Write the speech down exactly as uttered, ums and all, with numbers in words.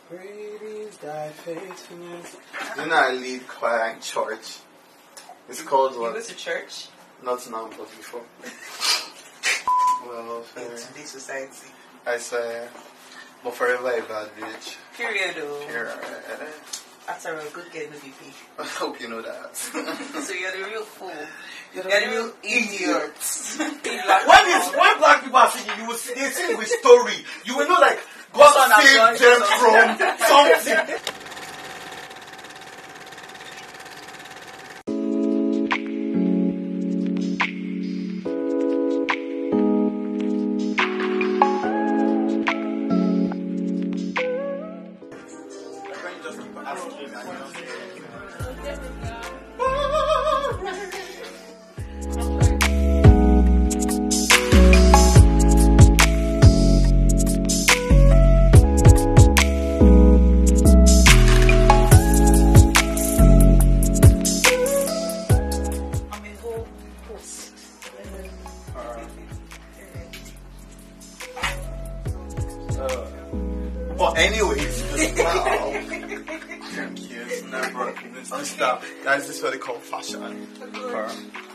Great is thy faithfulness. You know I lead choir in church. It's called You what? go to church? Not now, but before. Well, In fair. today's society. I swear. But forever a bad bitch. Period though. Here, After a good girl, no be pay. I hope you know that. So you're the real fool. You're You're the real idiot. When is when black people are singing, you will see they sing with story. You will know like God Son of God, saved them son from something. But anyways, wow. Thank you. It's never. It's this stuff. Guys, this is what they call fashion.